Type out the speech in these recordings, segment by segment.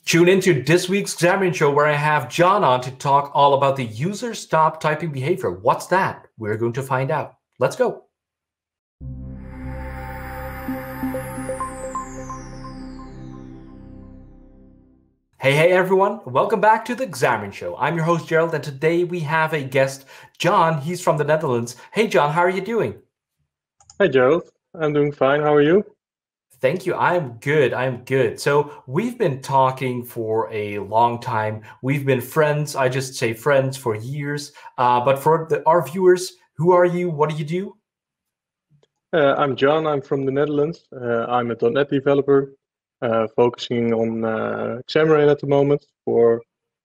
Tune into this week's Xamarin Show where I have John on to talk all about the user stop typing behavior. What's that? We're going to find out. Let's go. Hey everyone, welcome back to the Xamarin Show. I'm your host Gerald, and today we have a guest, John. He's from the Netherlands. Hey John, how are you doing? Hi Gerald, I'm doing fine. How are you? Thank you. I'm good. So we've been talking for a long time. We've been friends. I just say friends for years. But for our viewers, who are you? What do you do? I'm John. I'm from the Netherlands. I'm a .NET developer, focusing on Xamarin at the moment for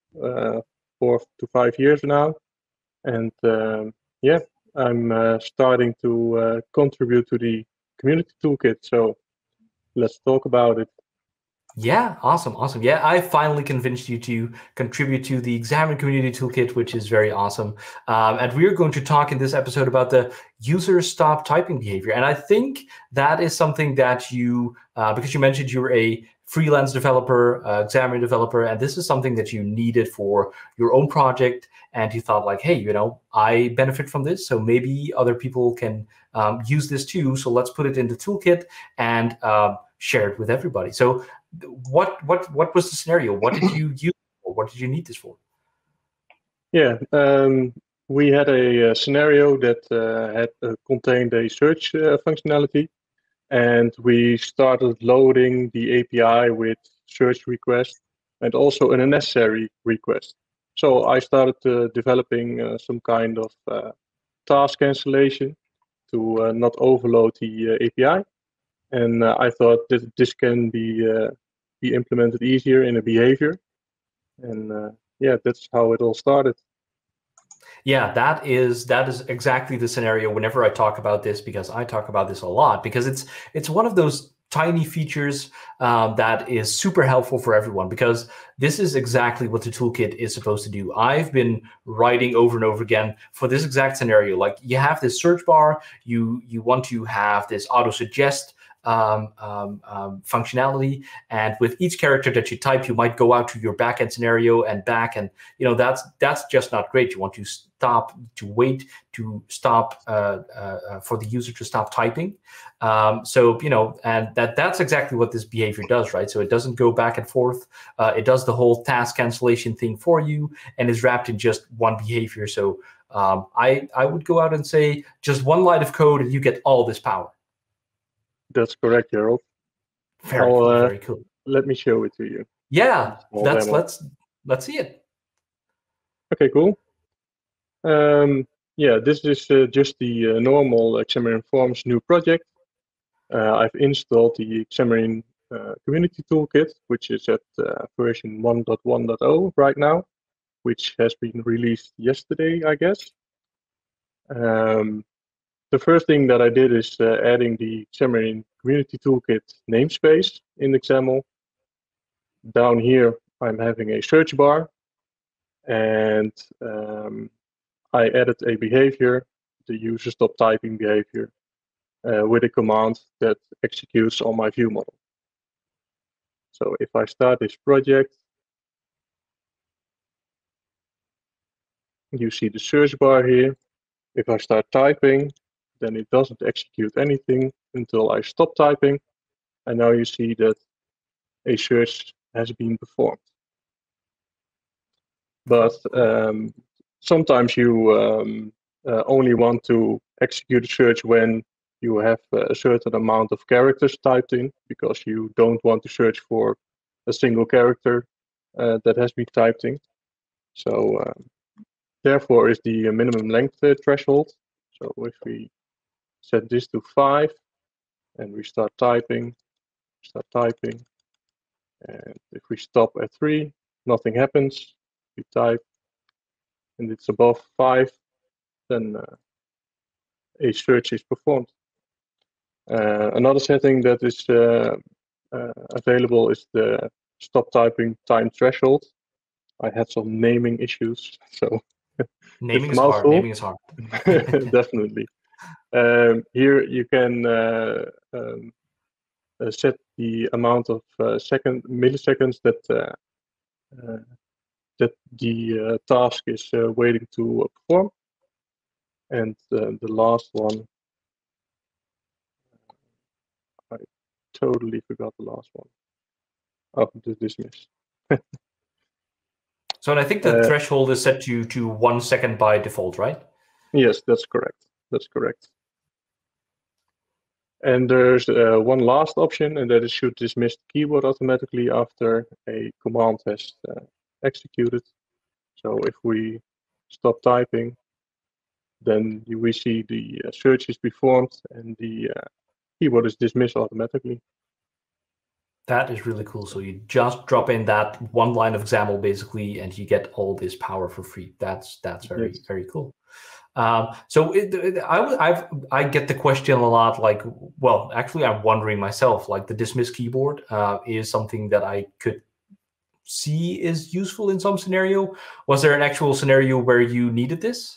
4 to 5 years now. And yeah, I'm starting to contribute to the community toolkit. So let's talk about it. Yeah, awesome. Yeah, I finally convinced you to contribute to the Xamarin Community Toolkit, which is very awesome. And we're going to talk in this episode about the user stop typing behavior. And I think that is something that you, because you mentioned you're a freelance developer, Xamarin developer, and this is something that you needed for your own project. And you thought like, hey, I benefit from this, so maybe other people can use this too. So let's put it in the toolkit and share it with everybody. So what was the scenario? What did you use for? What did you need this for? Yeah, we had a scenario that had contained a search functionality, and we started loading the API with search requests and also an unnecessary request. So I started developing some kind of task cancellation to not overload the API, and I thought that this can be implemented easier in a behavior, and yeah, that's how it all started. Yeah, that is exactly the scenario whenever I talk about this, because I talk about this a lot, because it's one of those tiny features that is super helpful for everyone, because this is exactly what the toolkit is supposed to do. I've been writing over and over again for this exact scenario. Like, you have this search bar, you want to have this auto suggest functionality, and with each character that you type, you might go out to your backend scenario and back, and that's just not great. You want to wait to stop for the user to stop typing. And that's exactly what this behavior does, right? So it doesn't go back and forth. It does the whole task cancellation thing for you and is wrapped in just one behavior. So I would go out and say just one line of code and you get all this power. That's correct, Gerald. Very cool. Let me show it to you. Yeah, let's see it. Okay, cool. Yeah, this is just the normal Xamarin Forms new project. I've installed the Xamarin Community Toolkit, which is at version 1.1.0 right now, which has been released yesterday, I guess. The first thing that I did is adding the Xamarin Community Toolkit namespace in the XAML. Down here, I'm having a search bar, and I added a behavior, the user stop typing behavior, with a command that executes on my view model. So if I start this project, you see the search bar here. If I start typing, then it doesn't execute anything until I stop typing. And now you see that a search has been performed. But sometimes you only want to execute a search when you have a certain amount of characters typed in, because you don't want to search for a single character that has been typed in. So therefore is the minimum length threshold. So if we set this to 5 and we start typing, and if we stop at 3, nothing happens. We type and it's above 5, then a search is performed. Another setting that is available is the stop typing time threshold. I had some naming issues, so naming is hard. Naming is hard. Definitely. Here you can set the amount of milliseconds that that the task is waiting to perform. And the last one, I totally forgot the last one. Oh, the dismiss. So and I think the threshold is set to 1 second by default, right? Yes, that's correct. That's correct. And there's one last option, and that is should dismiss the keyboard automatically after a command has executed. So if we stop typing, then we see the search is performed and the keyboard is dismissed automatically. That is really cool. So you just drop in that one line of XAML basically, and you get all this power for free. That's very, very cool. So I get the question a lot, like, well, actually I'm wondering myself, like the dismiss keyboard is something that I could see is useful in some scenario. Was there an actual scenario where you needed this?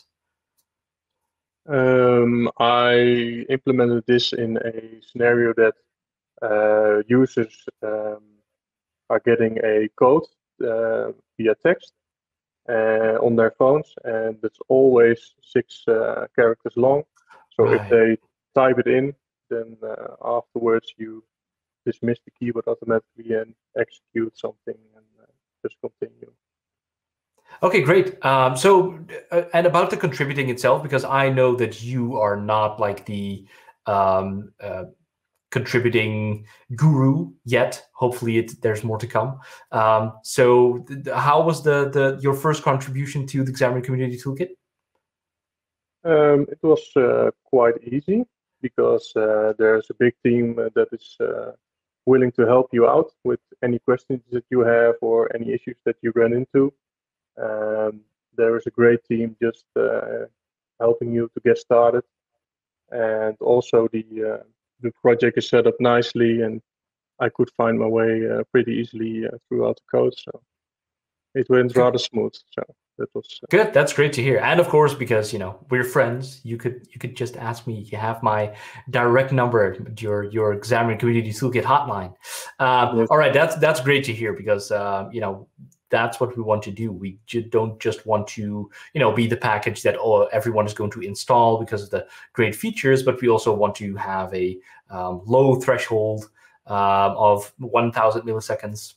I implemented this in a scenario that users are getting a code via text on their phones, and it's always 6 characters long. So Right. if they type it in, then afterwards you dismiss the keyboard automatically and execute something and just continue. Okay, great. And about the contributing itself, because I know that you are not like the contributing guru yet. Hopefully there's more to come. So how was your first contribution to the Xamarin Community Toolkit? It was quite easy because there's a big team that is willing to help you out with any questions that you have or any issues that you run into. There is a great team just helping you to get started, and also the project is set up nicely, and I could find my way pretty easily throughout the code, so it went rather smooth. So that was good. That's great to hear. And of course, because we're friends, you could just ask me. You have my direct number, your Xamarin Community Toolkit hotline. Yes. All right, that's great to hear, because that's what we want to do. We don't just want to, be the package that everyone is going to install because of the great features, but we also want to have a low threshold of 1,000 milliseconds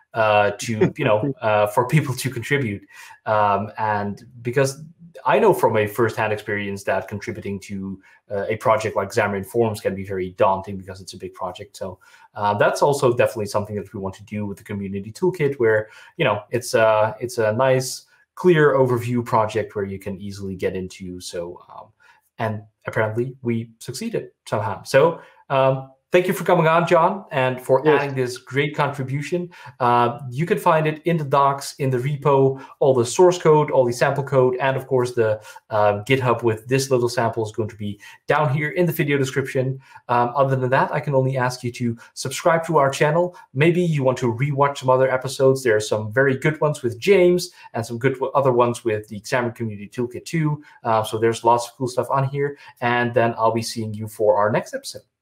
for people to contribute. And because I know from a firsthand experience that contributing to a project like Xamarin Forms can be very daunting because it's a big project. So that's also definitely something that we want to do with the Community Toolkit, where it's a nice, clear overview project where you can easily get into. So and apparently we succeeded somehow. So thank you for coming on, John, and for adding this great contribution. You can find it in the docs, in the repo, all the source code, all the sample code, and of course the GitHub with this little sample is going to be down here in the video description. Other than that, I can only ask you to subscribe to our channel. Maybe you want to rewatch some other episodes. There are some very good ones with James and some good other ones with the Xamarin Community Toolkit too. So there's lots of cool stuff on here. And then I'll be seeing you for our next episode.